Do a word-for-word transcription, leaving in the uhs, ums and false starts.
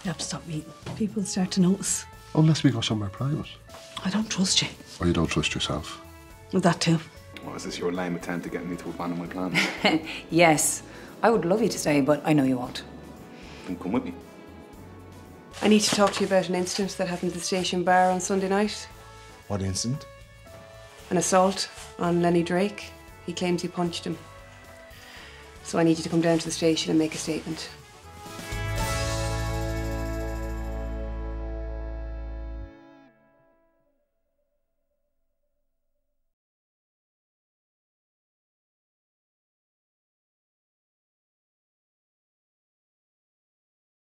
You have to stop meeting. People start to notice. Unless we go somewhere private. I don't trust you. Or you don't trust yourself. Well, that too. Oh, is this your lame attempt at getting me to abandon my plans? Yes. I would love you to stay, but I know you won't. Then come with me. I need to talk to you about an incident that happened at the station bar on Sunday night. What incident? An assault on Lenny Drake. He claims you punched him. So I need you to come down to the station and make a statement.